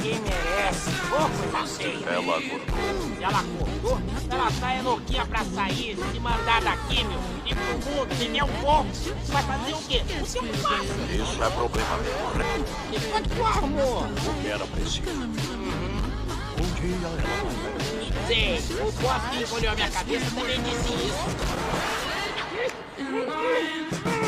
Ninguém merece. Ô, coisa feia. Ela acordou. Se ela acordou, ela tá louquinha pra sair, se mandar daqui, meu. E pro mundo, e meu povo. Vai fazer o quê? O seu quarto. Isso é problema meu. E quanto amor? O que era preciso. Um dia ela vai ver. Sei, o boss que encolheu a minha cabeça também disse isso.